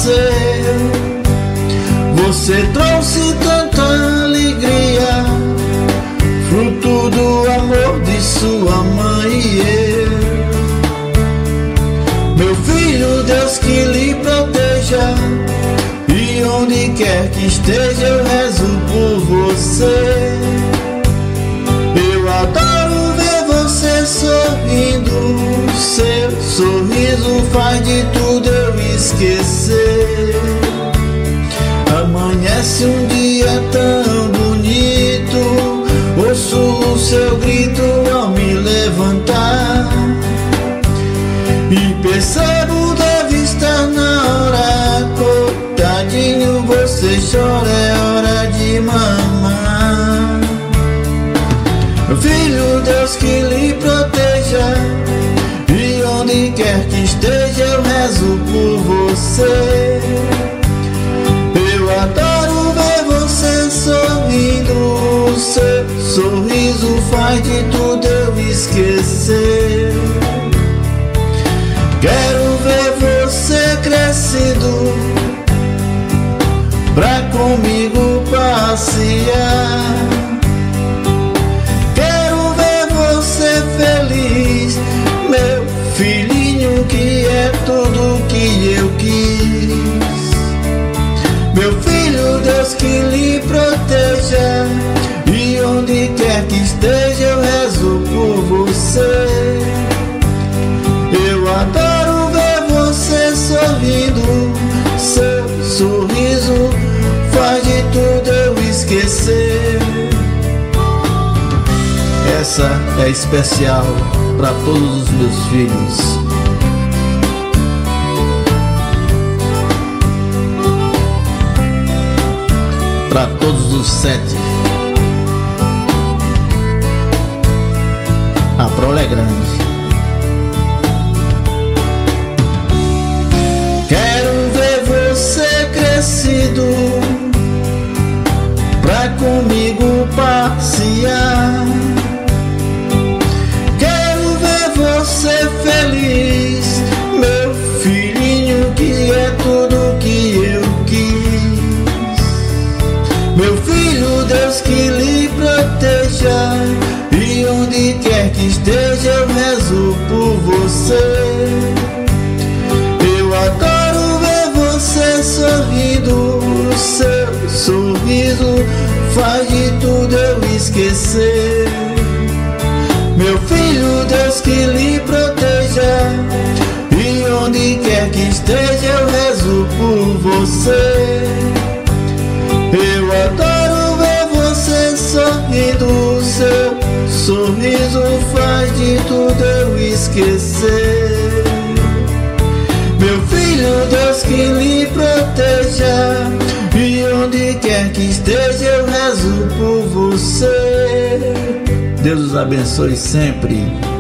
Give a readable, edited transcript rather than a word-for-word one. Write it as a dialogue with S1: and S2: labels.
S1: você. Você trouxe tanta alegria, fruto do amor de sua mãe e eu. Meu filho, Deus que lhe proteja, e onde quer que esteja eu rezo por você. Eu adoro ver você sorrindo, seu sorriso faz de tudo eu esquecer. Amanhece um dia tão bonito, ouço o seu grito ao me levantar, e percebo deve estar na hora. Coitadinho, você chora, é hora de mamar. Filho, Deus que lhe proteja, e onde quer que esteja eu rezo por você. Eu adoro ver você sorrindo, seu sorriso faz de tudo eu esquecer. Quero ver você crescido, pra comigo passear. Quero ver você feliz, meu filhinho, que é tudo que eu quis. Meu filho, Deus que lhe proteja, e onde quer que esteja eu rezo por você. Eu adoro ver você sorrindo, seu sorriso faz de tudo eu esquecer. Essa é especial para todos os meus filhos. Para todos os 7. A prole é grande. Quero ver você crescido, pra comigo passear. Quero ver você feliz, meu filhinho, que é tudo que eu quis. Meu filho, Deus que lhe proteja, e onde quer que esteja eu rezo por você. Eu adoro ver você sorrindo, seu sorriso faz de tudo eu esquecer. Meu filho, Deus que lhe proteja, e onde quer que esteja eu rezo por você. Eu adoro ver você sorrindo, seu sorriso faz de tudo eu esquecer. Meu filho, Deus que lhe proteja, e onde quer que esteja eu rezo por você. Deus os abençoe sempre.